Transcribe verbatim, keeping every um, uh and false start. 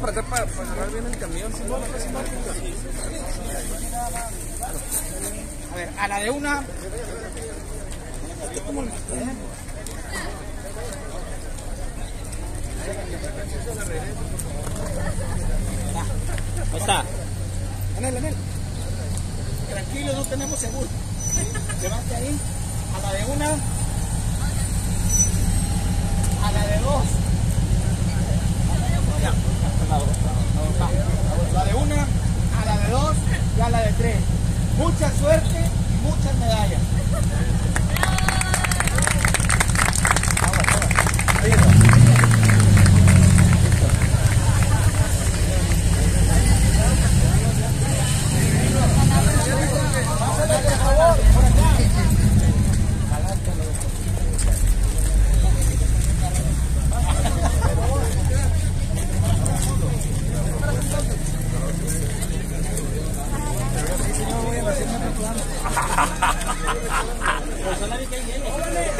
para atrás para, para agarrar bien el camión. A ver, a la de una. Ahí está. Anel, Anel. Tranquilo, no tenemos seguro. Levante ahí. A la de una. A la de dos. Ya. La de una, a la de dos y a la de tres. Mucha suerte y muchas medallas. Persona que viene.